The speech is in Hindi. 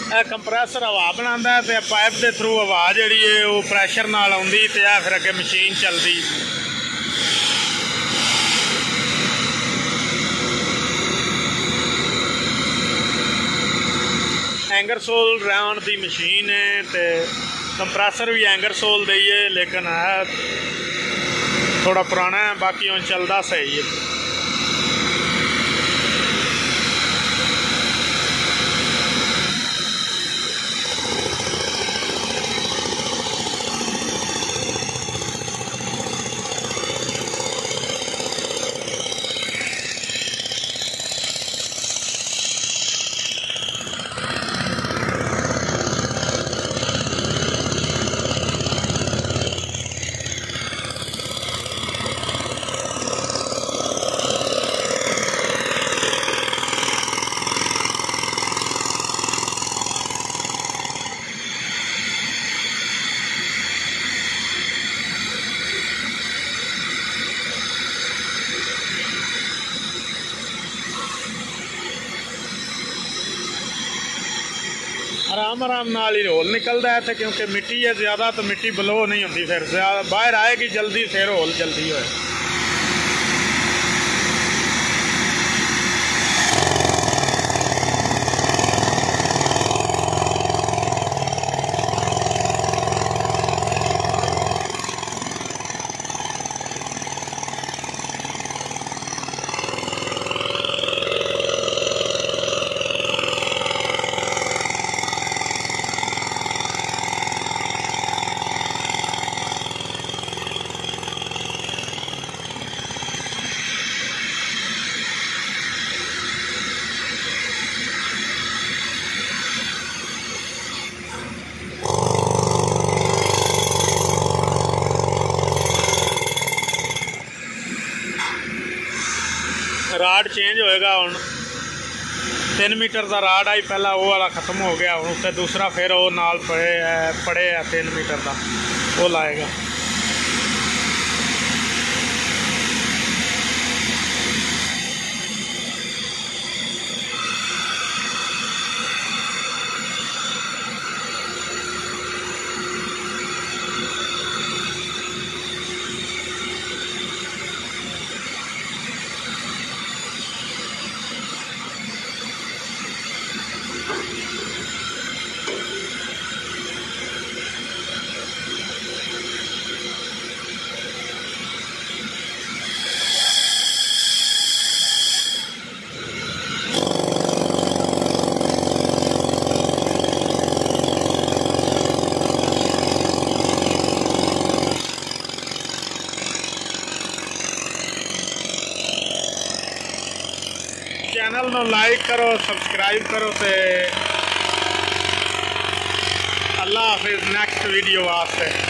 कंप्रैसर हवा बनाता है तो पाइप के थ्रू हवा जी है वो प्रैशर नाल आउंदी ते आ फिर अगे मशीन चलती। एंगरसोल राउंड की मशीन है तो कंप्रैसर भी एंगरसोल दी है, लेकिन है थोड़ा पुराना है, बाकी हुण चलदा सही है। आराम आराम नाल ही होल निकलता है, क्योंकि मिट्टी है ज़्यादा तो मिट्टी ब्लो नहीं होती, फिर बाहर आएगी जल्दी, फिर होल जल्दी होए। राड चेंज होएगा हुण 3 मीटर का राड आई पहला, वो वाला खत्म हो गया, हुण उससे दूसरा फिर वो नाल पड़े है 3 मीटर का, वो लाएगा। चैनल नू लाइक करो, सब्सक्राइब करो ते अल्लाह हाफिज़। नेक्स्ट वीडियो वास्ते।